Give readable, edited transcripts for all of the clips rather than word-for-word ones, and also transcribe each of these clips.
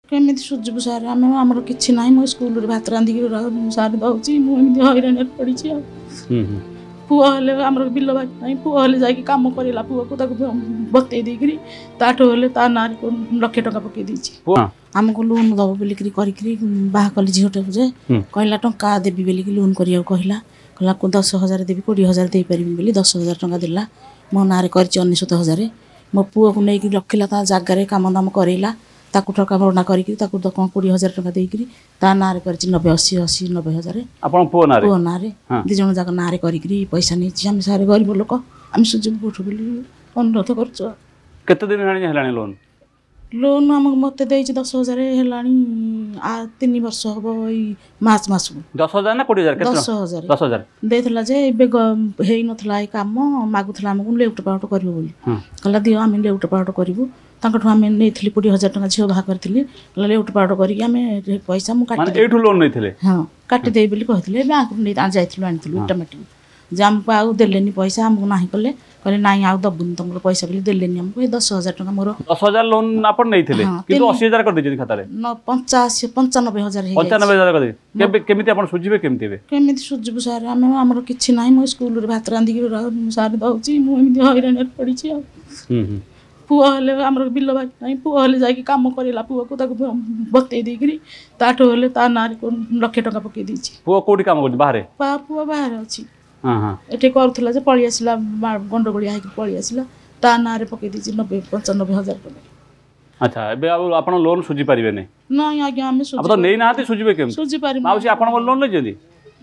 केमिति सुझबु सार आमे हमर किछि नाही मो स्कूल रे भात रांधी के सार दउची मो एमिति हैरान पड़ी पुआ हेले हमर बिल बाकी नाही पुआ हेले जाई काम करेला पुआ को ताको बते देकरी ताठो हेले ता नारी को लक्ष टका पके दीची हमको लोन दबो बोलिकरी करिकरी बाहा कली झियोटे जे कहला टका देबी बोलिकरी लोन करिया कहला कहला को 10,000 देबी 20,000 दे परिबी बोली 10,000 टका देला मो नारे करची 19,000 मो पुआ को नेकी रखिला ता जागा रे काम दाम करेला ताकू टका बरना करिकरी ताकू 20,000 टका देकरी ता नारे करची 90 90,000 आपन पुआ नारे दी जण जाका नारे करिकरी पैसा नै हम सारे गरीब लोक हम सुजु कोठो बोली अनुरोध करछ केते दिन हेलानी लोन हम मते देइछ 10,000 हेलानी 3 वर्ष हबो ई मार्च मास 10,000 ना 20,000 केते 10,000 देथला जे एबे हेइ नथला ए काम मागुथला हमकु लेउट पाउट करिवो बोली कहला दियो हम लेउट पाउट करिवो ताकठु हम नेथली 20,000 टका झियो भा करथिली लेउट पाउट करिक हम पैसा मु काटी माने एठु लोन नैथिले हां काटी देइ बोली कहथिले बैंक नै आ जाइथिलु आनिथिलु ऑटोमेटिक जाम पाउ देलेनी पैसा हमकु नाही कहले नाई आउ दबुन तुमको पैसा बोली देलेनी हमको 10,000 टका मोर 10,000 लोन आपन नैथिले किंतु 80,000 कर देजनी खाता रे 95,000 95,000 कर दे केमिति आपन सुझिबे केमिति सुझबु सार आमे हमर किछि नाही मो स्कूल रे भात रांधी के सार दउची मो एमिति हैरान पड़ी पुआ हेले हमर बिल बाकी नाही पुआ हेले जाई काम करेला पुआ को ताको बते देकरी ताठो हेले ता नारी को लक्ष टका पके दीची पुआ कोडी काम करछ बाहरे पुआ बाहरे अछि एटे करूला जे पळी आसिला गंडगोलिया है पळी आसिला ता नारे पके दीची 95,000 टका अच्छा एबे आपण लोन सुझी परिबे नै नाही आगे हम सुझी अब तो नै नाते सुझिबे केम सुझी पारि माउसी आपण लोन नै जदी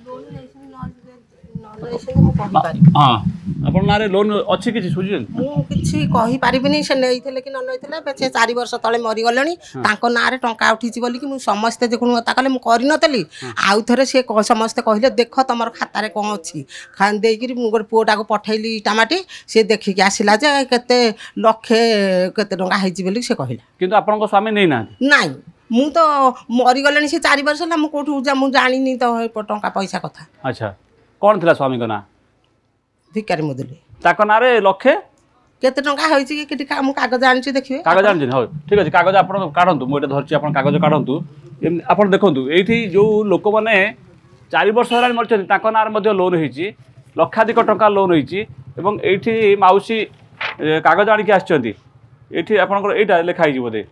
हां आपण नारे लोन अछि किछि सुझिन मु किछि कहि परिबिनी से नैथिले कि न नैथिले से 4 वर्ष तळे मरि गलेनी तांको नारे टंका उठिछि बोली कि मु समस्त जे कोन ता कले मु करि नतली आउ थरे से समस्त कहिले देख तमर खाता रे कोन अछि खान देइकरी मु गोर पुओटा को पठैली टमाटी से देखि के आसिला जे केते लक्षे केते टंका हैछि बोली से कहिला किंतु आपण को स्वामी नै ना नाही मु तो मरि गलेनी से 4 वर्ष ला मु कोठु जा मु जानिनी तो टंका पैसा कथा अच्छा कोन थिला स्वामी को ना भिकारी मुदली ताको नारे लक्षे केते टंका होइछि कि केटी हम कागज आनिछि देखिबे कागज आनिछि हो ठीक अछि कागज आपण काढंतु मु एटा धरछि आपण कागज काढंतु आपण देखंतु एठी जो लोक माने 4 वर्ष हरान मरछन ताको नारे मध्ये लोन होइछि लक्षाधिक टंका लोन होइछि एवं एठी माउसी कागज आनिकि आछचंती एठी आपनकर एटा लेखा हिजि बोदे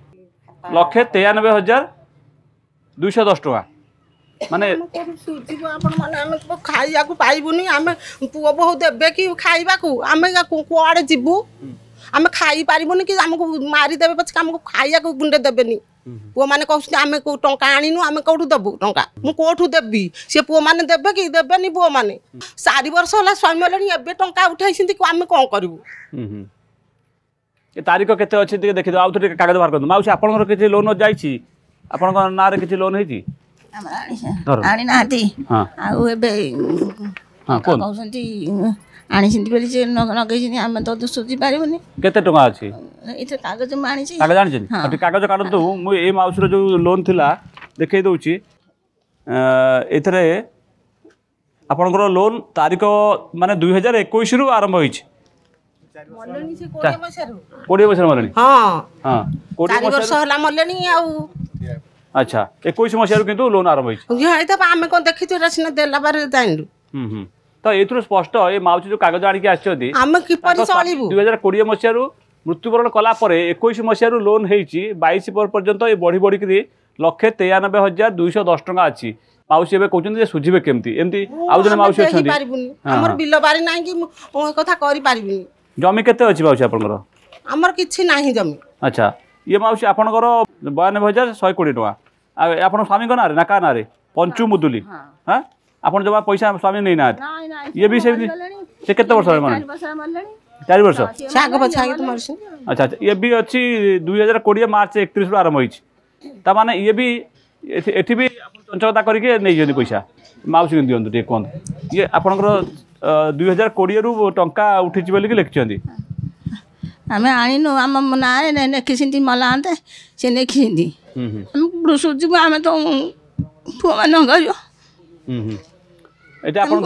193,210 टका माने सुजिबो आपण माने हम खाइया को पाइबुनी हम पुओ बहु देबे कि खाइबा को हम कोआडे जिबु हम खाइ पारिबुनी कि हमको मारी देबे पछ हमको खाइया को गुंडे देबेनी पुओ माने कहउछ हम को टंका आनिनु हम कोठु दबु टंका मु कोठु देबी से पुओ माने देबे कि देबेनी पुओ माने 4 वर्ष होला स्वामी लनी एबे टंका उठाइसिंती को हम कोन करिवु ए तारीख केते अछि देखि दो आउ थोड़े कागज बाहर कर माउसी आपनकर किछि लोन जाइछि आपनकर नारे किछि लोन हेछि आनी नाती आउ एबे हां कोन कहउसंती आनी सिंती बेली जे नगै सिनी हम तो सुझी पारिबनी केते टका अछि इथे कागज मानी छी कागज आनी छी अति कागज काढंतु मु ए माउसर जो लोन थिला देखै दउची एथरे आपनकर लोन तारीख माने 2021 रु आरंभ होइछि मलनी से 20 मसरु 20 मसर मलनी हां हां 4 वर्ष होला मलनी आउ अच्छा 21 मसर किंतु लोन आरंभ होइछि हे त हम कोन देखि छ रसिना देला बारे जानिलु तो एथुर स्पष्ट ए माउची जो कागज आनी के आछथि हम कि परि चलिबु 2020 मसर मृत्युवरण कला परे 21 मसर लोन हेइछि 22 पर्यंत ए बढ़ी बढ़ी करी 193,210 टका अछि माउसी एबे कहउछन जे सुझिबे केमती एमती आउ जने माउसी छथि हमर बिल बारी नाही कि ओ कथा करि पारिबिनी जमी केते अछि माउसी आपनकर हमर किछि नाही जमी अच्छा ये माउसी आपनकर 92,120 टका आपन स्वामी को नारे ना का नारे पंचु मुदुली हां आपन जमा पैसा स्वामी नै ना ये भी से केते वर्ष मन 4 वर्ष साग बछा के तुमर से अच्छा ये भी अछि 2020 मार्च 31 रु आरंभ होइछि ता माने ये भी एठी भी आपन चंचलता करिके नै जनी पैसा माउसी के दियंतु ते कोन ये आपनकर 2020 रु टंका उठिछि बोली के लिखछंती हमें आनिनु हम नारे ने नेखिसिंती मलांते से नेखिसिंती हम सुझिबो हम तो पुआ न गरियो एटा आपन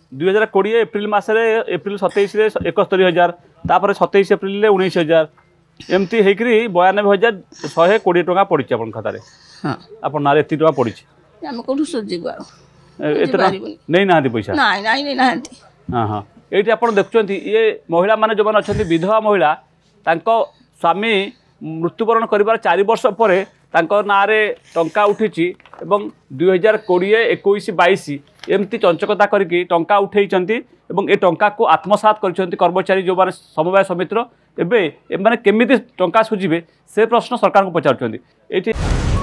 2020 एप्रिल मास रे एप्रिल 27 रे 71,000 तापर 27 एप्रिल रे 19,000 एमती होकर 92,120 टका पड़ी अपन खातार हाँ आप ना एत टका पड़ी आम कौन सुझीबू नहीं ना पैसा हाँ हाँ ये आप देखुं ये महिला मैंने जो अच्छा विधवा महिला स्वामी मृत्युवरण कर 4 वर्ष पर ना टंका उठी 2020, 21, 22 एमती चंचकता करके टंका उठे ये टंका को आत्मसात कर कर्मचारी जो मैंने समवाय समितिर एवं केमी टंका सुझे से प्रश्न सरकार को पचार।